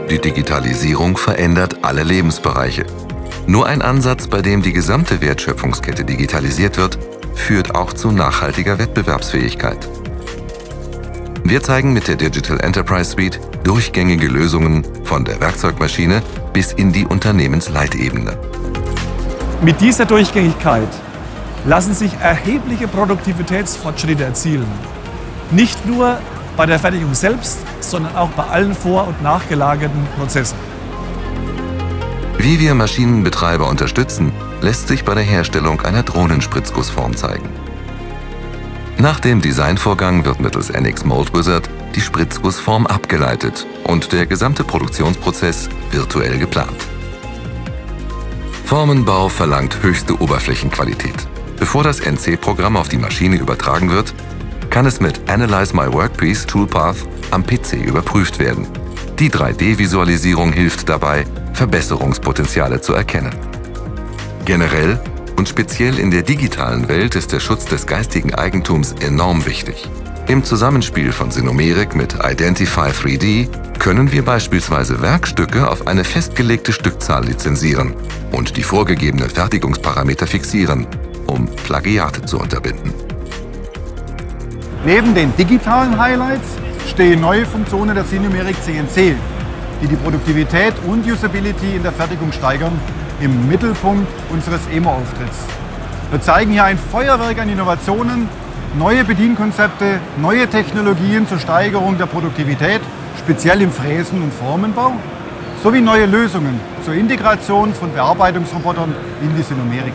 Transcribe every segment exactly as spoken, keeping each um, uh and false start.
Die Digitalisierung verändert alle Lebensbereiche. Nur ein Ansatz, bei dem die gesamte Wertschöpfungskette digitalisiert wird, führt auch zu nachhaltiger Wettbewerbsfähigkeit. Wir zeigen mit der Digital Enterprise Suite durchgängige Lösungen von der Werkzeugmaschine bis in die Unternehmensleitebene. Mit dieser Durchgängigkeit lassen sich erhebliche Produktivitätsfortschritte erzielen. Nicht nur bei der Fertigung selbst, sondern auch bei allen vor- und nachgelagerten Prozessen. Wie wir Maschinenbetreiber unterstützen, lässt sich bei der Herstellung einer Drohnenspritzgussform zeigen. Nach dem Designvorgang wird mittels N X Mold Wizard die Spritzgussform abgeleitet und der gesamte Produktionsprozess virtuell geplant. Formenbau verlangt höchste Oberflächenqualität. Bevor das N C-Programm auf die Maschine übertragen wird, kann es mit Analyze My Workpiece Toolpath am P C überprüft werden. Die drei D-Visualisierung hilft dabei, Verbesserungspotenziale zu erkennen. Generell und speziell in der digitalen Welt ist der Schutz des geistigen Eigentums enorm wichtig. Im Zusammenspiel von Sinomeric mit Identify drei D können wir beispielsweise Werkstücke auf eine festgelegte Stückzahl lizenzieren und die vorgegebenen Fertigungsparameter fixieren, um Plagiate zu unterbinden. Neben den digitalen Highlights stehen neue Funktionen der Sinomeric C N C, die die Produktivität und Usability in der Fertigung steigern, im Mittelpunkt unseres E M O-Auftritts. Wir zeigen hier ein Feuerwerk an Innovationen, neue Bedienkonzepte, neue Technologien zur Steigerung der Produktivität, speziell im Fräsen- und Formenbau, sowie neue Lösungen zur Integration von Bearbeitungsrobotern in die Sinomeric.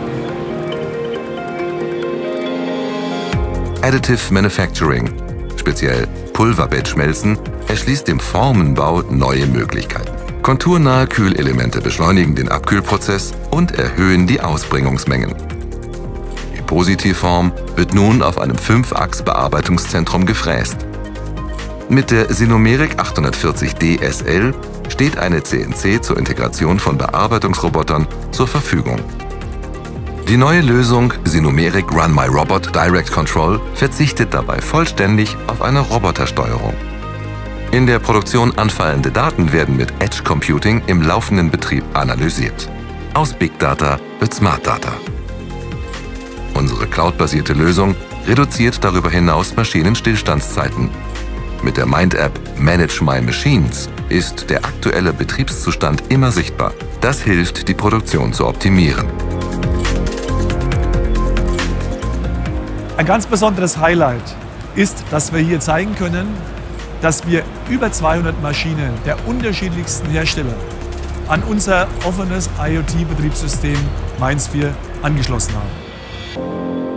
Additive Manufacturing, speziell Pulverbettschmelzen, erschließt im Formenbau neue Möglichkeiten. Konturnahe Kühlelemente beschleunigen den Abkühlprozess und erhöhen die Ausbringungsmengen. Die Positivform wird nun auf einem fünf-Achs-Bearbeitungszentrum gefräst. Mit der Sinomeric achthundertvierzig D S L steht eine C N C zur Integration von Bearbeitungsrobotern zur Verfügung. Die neue Lösung Sinomeric Run My Robot Direct Control verzichtet dabei vollständig auf eine Robotersteuerung. In der Produktion anfallende Daten werden mit Edge Computing im laufenden Betrieb analysiert. Aus Big Data wird Smart Data. Unsere cloudbasierte Lösung reduziert darüber hinaus Maschinenstillstandszeiten. Mit der Mind-App Manage My Machines ist der aktuelle Betriebszustand immer sichtbar. Das hilft, die Produktion zu optimieren. Ein ganz besonderes Highlight ist, dass wir hier zeigen können, dass wir über zweihundert Maschinen der unterschiedlichsten Hersteller an unser offenes I O T-Betriebssystem Mainz vier angeschlossen haben.